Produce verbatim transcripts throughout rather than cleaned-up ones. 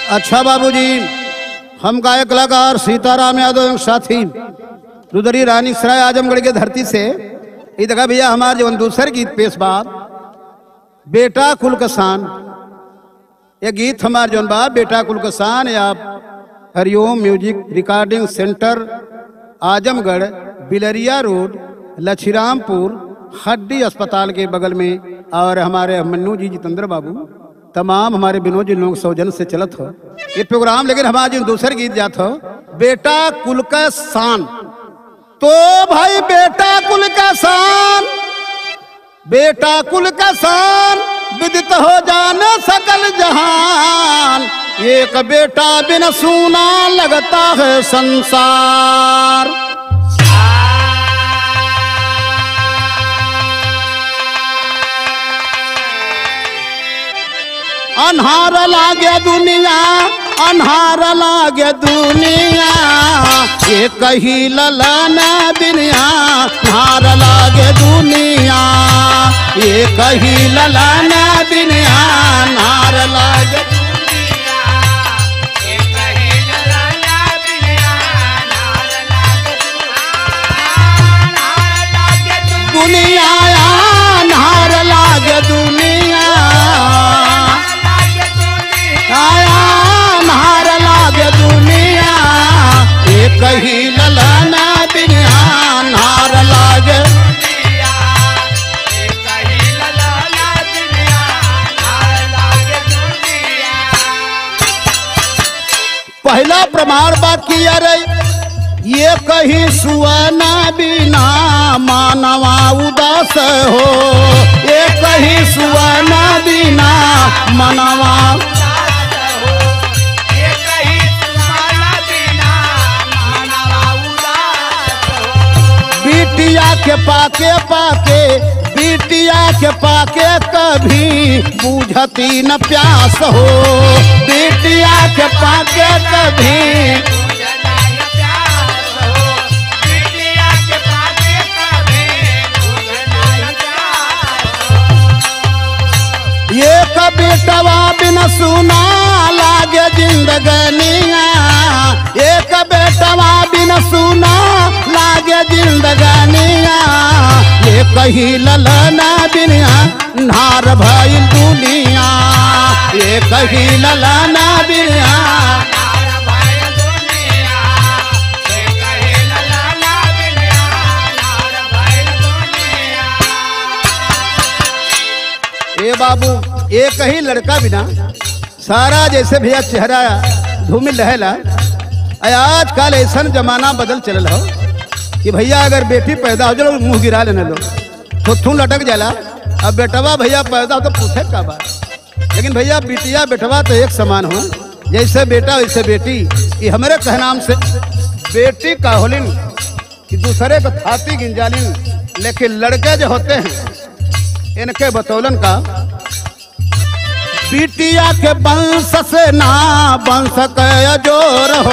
अच्छा बाबूजी, हम गायक कलाकार सीताराम यादव एवं साथी रुद्री रानी सराय आजमगढ़ के धरती से ये देखा भैया हमारे जीवन दूसरे गीत पेश बाप बेटा कुल कसान। ये गीत हमारे जीवन बाप बेटा कुल कसान या Hariom music recording centre Azamgarh Bilariya road Lachhirampur हड्डी अस्पताल के बगल में और हमारे मन्नू जी जितेंद्र बाबू तमाम हमारे विनोद जी लोग सौजन से चलत हो ये प्रोग्राम। लेकिन हमारे जो दूसरे गीत जात हो बेटा कुल का शान। तो भाई बेटा कुल का शान, बेटा कुल का शान विदित हो जाने सकल जहान। एक बेटा बिन सूना लगता है संसार। अन्हार लागे दुनिया, अन्हार लागे दुनिया, ये कही ललाना बिनिया। अन्हार लागे दुनिया, ये कही ललाना बिनिया। अन्हार लागे दुनिया, अन्हार लागे दुनिया, आया अन्हार लागे दुनिया। ये कही ललाना बिनिया। अन्हार लागे पहला प्रमाण बात किया रे ये कही सुआना बिना मानवा उदास हो। ये कही सुआना बिना मानवा बिटिया के पाके पाके, बिटिया के पाके कभी बुझती न प्यास हो। बिटिया के पाके कभी ये बेटवा बिन सुना लागे जिंदगनिया। एक बेटवा बिन सुना लागे जिंदगनिया। ये कही ललना बिनिया नार भइल दुनिया। ये कही ललना बिनिया ए बाबू एक ही लड़का बिना सारा जैसे भैया चेहरा धूमिल रहेला। आज कल ऐसा जमाना बदल चल हो कि भैया अगर बेटी पैदा हो जाए मुंह गिरा लेने लो थुथू लटक जाला। अब बेटवा भैया पैदा हो तो पूछे का बात। लेकिन भैया बेटिया बेटवा तो एक समान हो, जैसे बेटा वैसे बेटी। ये हमारे कहनाम से बेटी का होलिन कि दूसरे को थाती गिंजालिन। लेकिन लड़के जो होते हैं इनके बतौलन का बिटिया के वंश से ना वंश के जोर हो।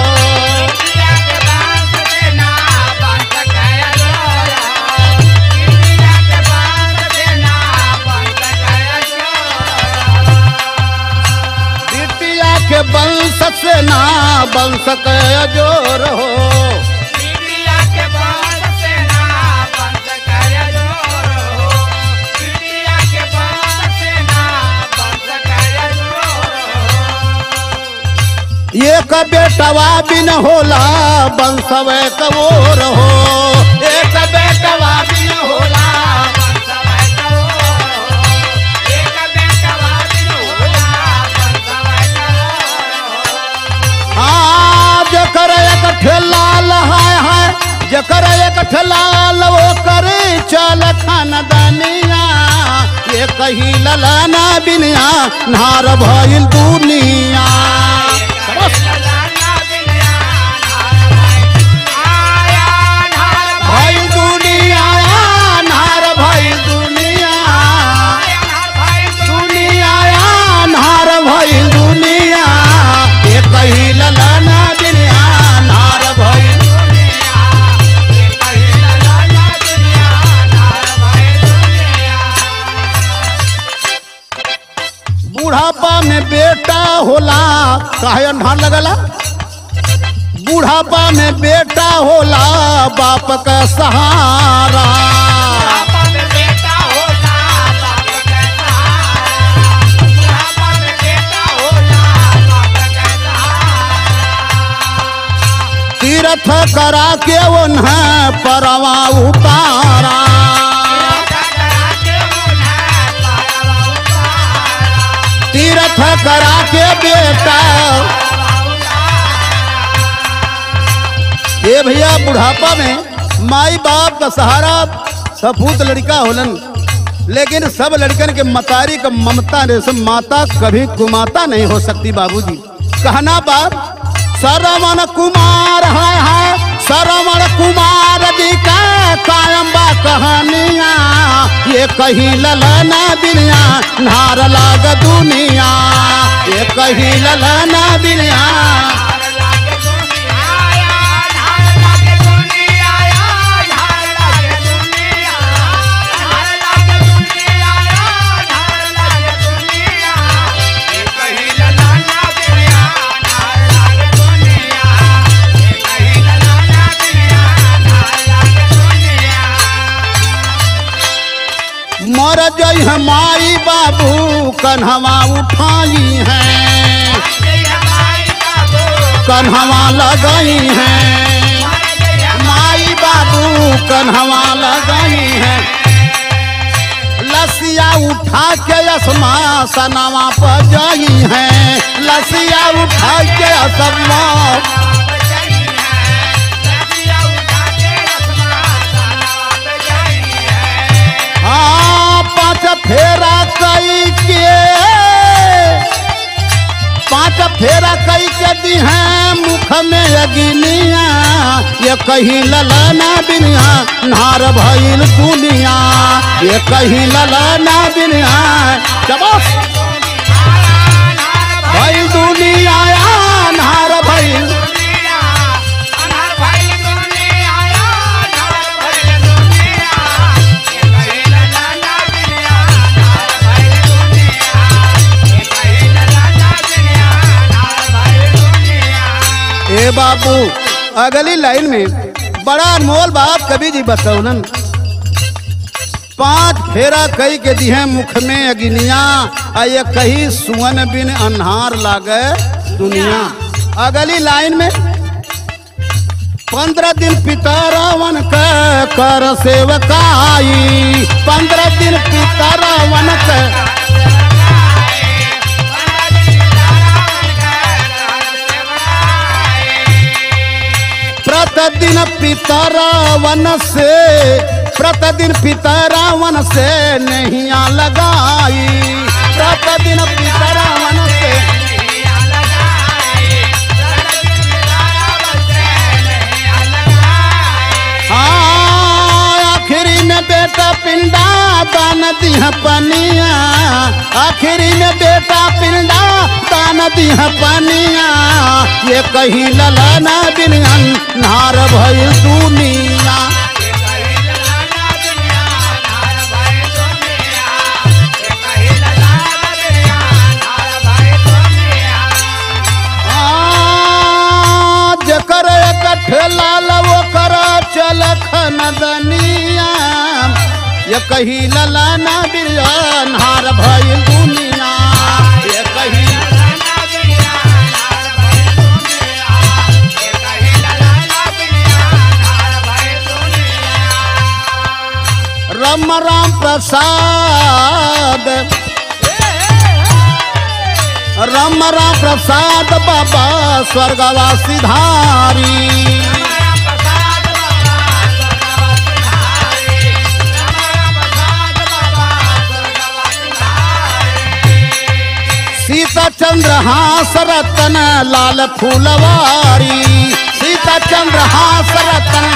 बिटिया के वंश से ना वंश के जोर हो। एक बेटवा बिन होला बंसवे कवोर हो। एक बेटवा बिन होला बंसवे कवोर हो। एक बेटवा बिन होला बंसवे कवोर हो। हाँ जकर एक ठेलाल है है, जकर एक ठेलाल वो करे चल खानदानिया। ये कही ललाना बिनिया नार भइल दुनिया। भाई दुनिया नार भाई दुनिया, दुनिया नार भाई दुनिया। ये कही ललाना बिनिया नार भाई दुनिया। ये कही ललाना बिनिया नार भाई दुनिया। बुढ़ापा में बेटा होला काहे अन्हार लगला? बुढ़ापा में बेटा होला बाप का सहारा। तीर्थ करा के उन्हें परवा उतारा। तीर्थ करा के बेटा ये भैया बुढ़ापा में माई बाप का सहारा सपूत लड़का होलन, लेकिन सब लड़कन के मतारी का ममता जैसे माता कभी कुमाता नहीं हो सकती बाबूजी। कहना बाप सरवण कुमार है, है सरवण कुमार जी का कायम बा कहानिया। ये कहीं ललना दुनिया नार लाग दुनिया। ये कहीं ललना दुनिया मर जई हमारी बाबू कन्हवा उठाई है, कन्हवा लगाई है। माई बाबू कन्हवा लगाई है। लसिया उठा के असमा सनावा पर जाई है। लसिया उठा के असमा पांच फेरा कई के पांच फेरा कई के दी है मुख में अग्निया। ये कहीं ललना बिनिया नार भइल दुनिया। ये कहीं ललना बिनिया चबस भइल दुनिया नार भइल। ए बाबू अगली लाइन में बड़ा अनमोल बात कवि जी बतौलन। पांच फेरा कई के दी है मुख में अग्निया। ये कहीं सुअन बिन अन्हार लागे दुनिया। अगली लाइन में पंद्रह दिन पिता रावण का कर सेवकाई। पंद्रह दिन पिता रावण का प्रतिदिन पिता रावण से प्रतिदिन पिता रावण से नैया लगाई। प्रतिदिन पिता रावण से हाँ आखिरी में बेटा पिंडा दान दिया पनिया। आखिरी में बेटा पिंडा दान दिया पनिया। ये कहीं ललना बिनिया नार भइल दुनिया। जकर इकट्ठे लाल वो कर चल खनदनिया। ये कहीं ललना बिनिया नार भइल दुनिया। ये कहीं राम राम प्रसाद राम राम प्रसाद बाबा स्वर्गवासी धारी। सीता चंद्र हास रतन लाल फूलवारी। सीता चंद्र हास रतन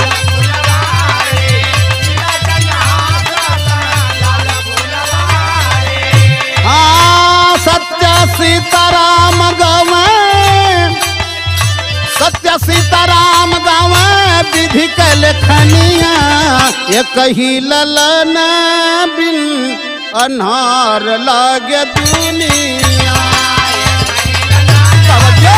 सत्य सीताराम गावे। सत्य सीताराम गावे विधि के लेखनिया। ये कहीं ललना बिन अन्हार लागे दुनिया। आवत जा।